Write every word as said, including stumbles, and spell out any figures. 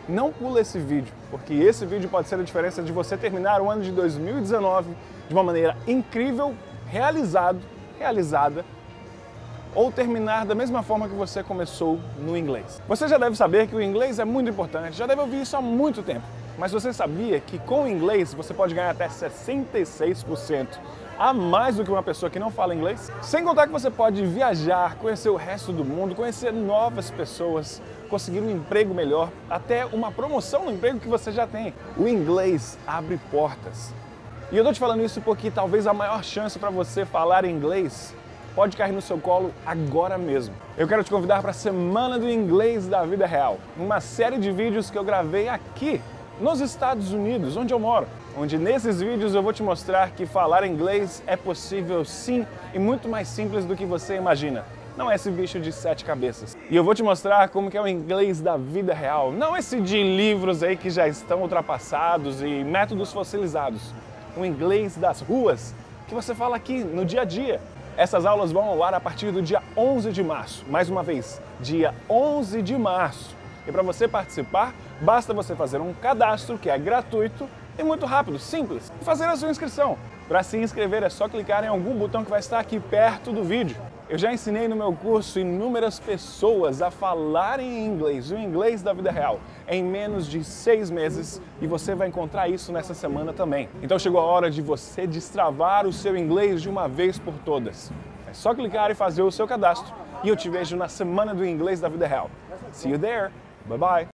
não pula esse vídeo, porque esse vídeo pode ser a diferença de você terminar o ano de dois mil e dezenove de uma maneira incrível, realizado, realizada, ou terminar da mesma forma que você começou no inglês. Você já deve saber que o inglês é muito importante, já deve ouvir isso há muito tempo, mas você sabia que com o inglês você pode ganhar até sessenta e seis por cento a mais do que uma pessoa que não fala inglês? Sem contar que você pode viajar, conhecer o resto do mundo, conhecer novas pessoas, conseguir um emprego melhor, até uma promoção no emprego que você já tem. O inglês abre portas. E eu tô te falando isso porque talvez a maior chance para você falar inglês pode cair no seu colo agora mesmo. Eu quero te convidar para a Semana do Inglês da Vida Real, uma série de vídeos que eu gravei aqui nos Estados Unidos, onde eu moro, onde nesses vídeos eu vou te mostrar que falar inglês é possível sim e muito mais simples do que você imagina. Não é esse bicho de sete cabeças. E eu vou te mostrar como que é o inglês da vida real, não esse de livros aí que já estão ultrapassados e métodos fossilizados. O inglês das ruas, que você fala aqui no dia a dia. Essas aulas vão ao ar a partir do dia onze de março. Mais uma vez, dia onze de março. E para você participar, basta você fazer um cadastro que é gratuito e muito rápido, simples, e fazer a sua inscrição. Para se inscrever é só clicar em algum botão que vai estar aqui perto do vídeo. Eu já ensinei no meu curso inúmeras pessoas a falarem em inglês, o inglês da vida real, em menos de seis meses, e você vai encontrar isso nessa semana também. Então chegou a hora de você destravar o seu inglês de uma vez por todas. É só clicar e fazer o seu cadastro, e eu te vejo na Semana do Inglês da Vida Real. See you there! Bye bye!